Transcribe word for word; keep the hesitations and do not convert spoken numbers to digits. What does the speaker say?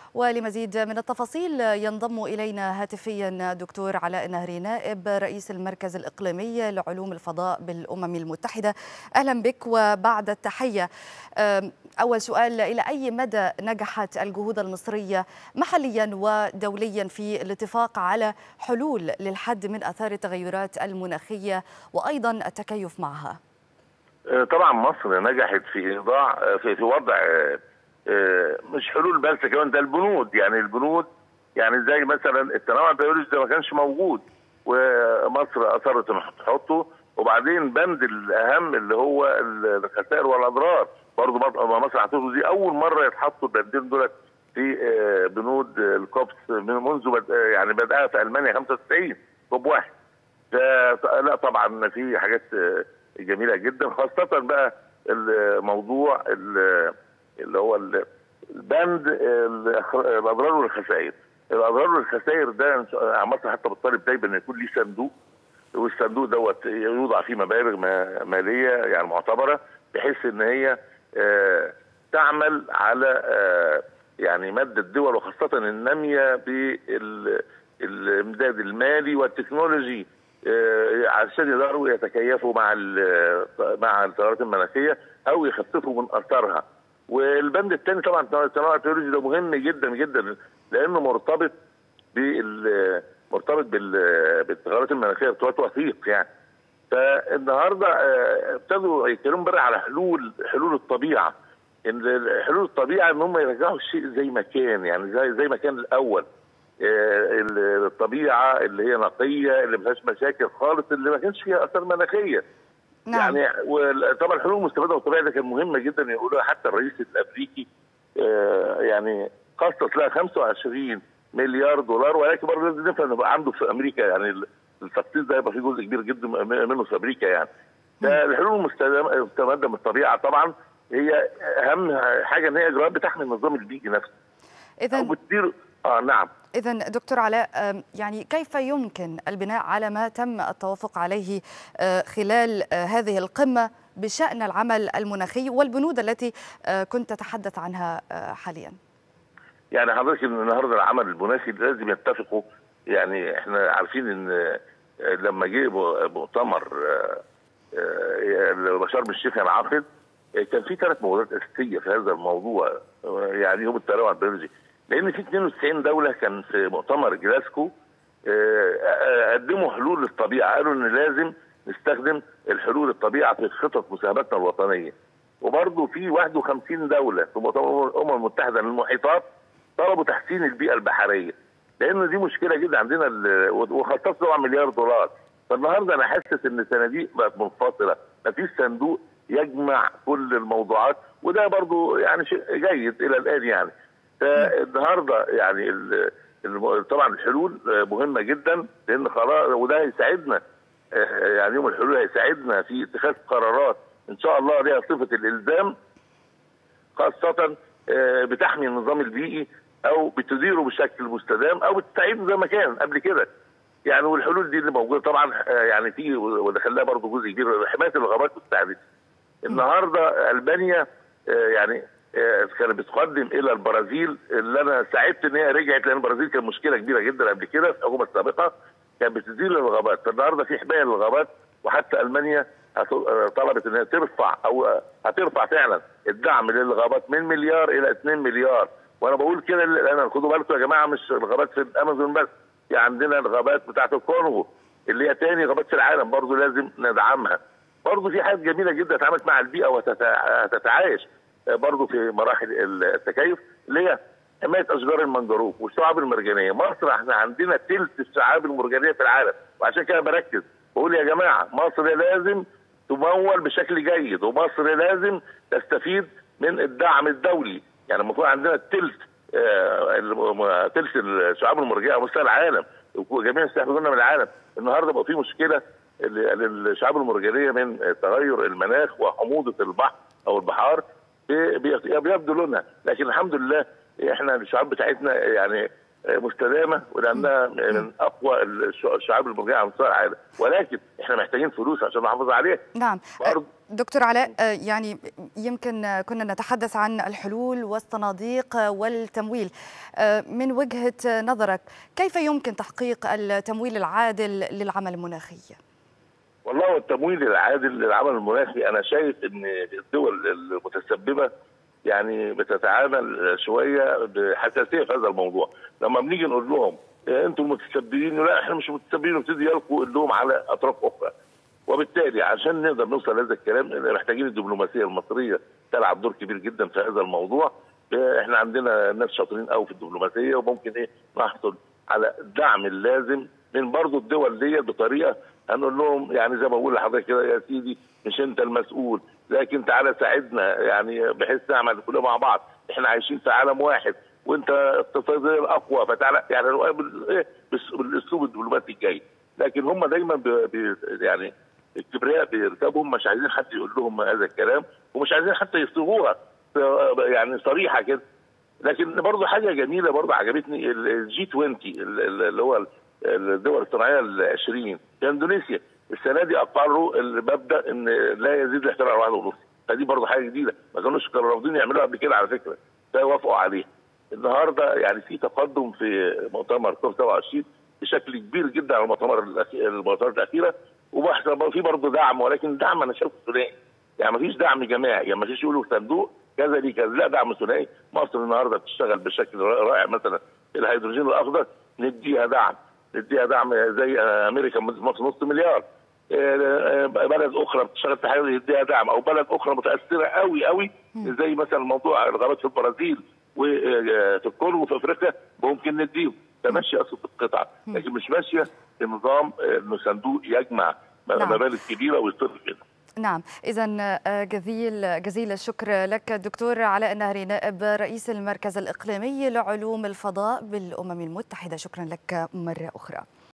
ولمزيد من التفاصيل ينضم إلينا هاتفيا دكتور علاء نهري، نائب رئيس المركز الإقليمي لعلوم الفضاء بالأمم المتحدة. أهلا بك. وبعد التحية، أول سؤال، إلى أي مدى نجحت الجهود المصرية محليا ودوليا في الاتفاق على حلول للحد من آثار التغيرات المناخية وأيضا التكيف معها؟ طبعا مصر نجحت في إيضاع في, في وضع مش حلول بس، كمان ده البنود. يعني البنود يعني زي مثلا التنوع البيولوجي ده ما كانش موجود ومصر اصرت ان تحطه، وبعدين بند الاهم اللي هو الخسائر والاضرار برضه مصر حطته. دي اول مره يتحطوا البندين دول في بنود الكوبس منذ بد... يعني بدأها في المانيا خمسة وتسعين كوب واحد. لا طبعا في حاجات جميله جدا، خاصه بقى الموضوع اللي هو البند الاضرار والخسائر. الاضرار والخسائر ده مصر حتى بتطالب دايما ان يكون ليه صندوق، والصندوق دوت يوضع فيه مبالغ ماليه يعني معتبره، بحيث ان هي تعمل على يعني مد الدول وخاصه الناميه بالامداد المالي والتكنولوجي عشان يقدروا يتكيفوا مع مع التغيرات المناخيه او يخففوا من اثارها. والبند الثاني طبعا التنوع البيولوجي ده مهم جدا جدا، لانه مرتبط بال مرتبط بالتغيرات المناخيه ارتباط وثيق يعني. فالنهارده ابتدوا يتكلموا بقى على حلول حلول الطبيعه، ان حلول الطبيعه ان هم يرجعوا الشيء زي ما كان، يعني زي زي ما كان الاول. الطبيعه اللي هي نقيه، اللي ما فيهاش مشاكل خالص، اللي ما كانش فيها اثار مناخيه. نعم. يعني وطبعا الحلول المستمده والطبيعيه ده كان مهمه جدا يقولوها حتى الرئيس الامريكي. آه يعني خصص لها خمسة وعشرين مليار دولار، ولكن برضه لازم نفهم انه عنده في امريكا يعني التخطيط ده يبقى فيه جزء كبير جدا منه في امريكا يعني. فالحلول المستمده من الطبيعه طبعا هي اهم حاجه، ان هي اجراءات بتحمي النظام البيئي نفسه. اذا بتدير اه نعم. إذا دكتور علاء، يعني كيف يمكن البناء على ما تم التوافق عليه خلال هذه القمة بشأن العمل المناخي والبنود التي كنت تتحدث عنها حاليا؟ يعني حضرتك النهارده العمل المناخي لازم يتفقوا. يعني احنا عارفين ان لما جه مؤتمر شرم الشيخ ينعقد كان في ثلاث موضوعات اساسيه في هذا الموضوع، يعني هم التنوع البيولوجي. لان في اثنين وتسعين دوله كان في مؤتمر جلاسكو قدموا حلول للطبيعه، قالوا ان لازم نستخدم الحلول الطبيعه في خطط مساهمتنا الوطنيه. وبرضه في واحد وخمسين دوله في مؤتمر الامم المتحده للمحيطات طلبوا تحسين البيئه البحريه، لان دي مشكله جدا عندنا، وخصصوا طبعا مليار دولار. فالنهارده انا حاسس ان الصناديق بقت منفصله، مفيش صندوق يجمع كل الموضوعات، وده برضه يعني شيء جيد الى الان يعني. فالنهارده يعني طبعا الحلول مهمه جدا، لان خلاص وده هيساعدنا يعني يوم الحلول هيساعدنا في اتخاذ قرارات ان شاء الله ليها صفه الالزام، خاصه بتحمي النظام البيئي او بتديره بشكل مستدام او بتساعده زي ما كان قبل كده يعني. والحلول دي اللي موجوده طبعا يعني في ودخلها برضه جزء كبير حمايه الغابات والتعريف. النهارده المانيا يعني كانت بتقدم الى البرازيل، اللي انا سعدت ان هي رجعت، لان البرازيل كان مشكله كبيره جدا قبل كده في الحكومه السابقه، كانت بتزيل الغابات. فالنهارده في حمايه للغابات، وحتى المانيا طلبت ان هي ترفع او هترفع فعلا الدعم للغابات من مليار الى اتنين مليار. وانا بقول كده لان خدوا بالكم يا جماعه، مش الغابات في الامازون بس، يعني عندنا الغابات بتاعت الكونغو اللي هي تاني غابات في العالم برضه لازم ندعمها. برضه في حاجات جميله جدا اتعملت مع البيئه وتتعايش برضه في مراحل التكيف، اللي هي حمايه اشجار المنجروف والشعاب المرجانيه. مصر احنا عندنا ثلث الشعاب المرجانيه في العالم، وعشان كده بركز بقول يا جماعه مصر لازم تمول بشكل جيد، ومصر لازم تستفيد من الدعم الدولي. يعني المفروض عندنا الثلث ثلث الشعاب المرجانيه على مستوى العالم، وجميع يستحفظونا من العالم. النهارده بقى في مشكله للشعاب المرجانيه من تغير المناخ وحموضه البحر او البحار بيبدو لونها، لكن الحمد لله احنا الشعاب بتاعتنا يعني مستدامه ولانها من اقوى الشعاب المرجعه على مستوى العالم، ولكن احنا محتاجين فلوس عشان نحافظ عليها. نعم دكتور علاء، يعني يمكن كنا نتحدث عن الحلول والصناديق والتمويل. من وجهة نظرك كيف يمكن تحقيق التمويل العادل للعمل المناخي؟ والله التمويل العادل للعمل المناخي انا شايف ان الدول المتسببه يعني بتتعامل شويه بحساسيه في هذا الموضوع. لما بنيجي نقول لهم انتم المتسببين، لا احنا مش متسببين، ويبتدي يلقوا اللوم على اطراف اخرى. وبالتالي عشان نقدر نوصل لهذا الكلام محتاجين الدبلوماسيه المصريه تلعب دور كبير جدا في هذا الموضوع. احنا عندنا ناس شاطرين قوي في الدبلوماسيه، وممكن ايه نحصل على الدعم اللازم من برضه الدول دي بطريقه هنقول لهم يعني زي ما بقول لحضرتك كده يا سيدي مش انت المسؤول، لكن تعالى ساعدنا يعني بحيث نعمل كلنا مع بعض، احنا عايشين في عالم واحد وانت اقتصاديا اقوى، فتعالى يعني بالاسلوب الدبلوماسي الجيد. لكن هم دايما بي بي يعني الكبرياء بيركبهم، مش عايزين حد يقول لهم هذا الكلام، ومش عايزين حتى يصيغوها يعني صريحه كده. لكن برضه حاجه جميله برضه عجبتني الجي عشرين اللي هو الدول الصناعيه العشرين في اندونيسيا السنه دي اقروا المبدا ان لا يزيد الاحتلال على واحد ونص، فدي برضه حاجه جديده ما كانوش كانوا رافضين يعملوها قبل كده على فكره، فوافقوا عليها. النهارده يعني في تقدم في مؤتمر كوب سبعة وعشرين بشكل كبير جدا على المؤتمر المؤتمرات الاخيره، وفي برضه دعم، ولكن دعم انا شايفه ثنائي، يعني ما فيش دعم جماعي، يعني ما فيش يقولوا صندوق كذا ليه كذا، لا دعم ثنائي. مصر النهارده بتشتغل بشكل رائع، مثلا الهيدروجين الاخضر نديها دعم، نديها دعم زي امريكا مصر نص مليار، بلد اخرى بتشتغل في حاجه نديها دعم، او بلد اخرى متاثره قوي قوي زي مثلا موضوع الغابات في البرازيل وفي الكونغو وفي افريقيا ممكن نديهم، فماشيه اصلا في القطعه، لكن مش ماشيه بنظام انه صندوق يجمع مبالغ كبيره ويصرف كده. نعم، إذا جزيل جزيل الشكر لك دكتور علاء النهري، نائب رئيس المركز الإقليمي لعلوم الفضاء بالأمم المتحدة. شكرا لك مرة أخرى.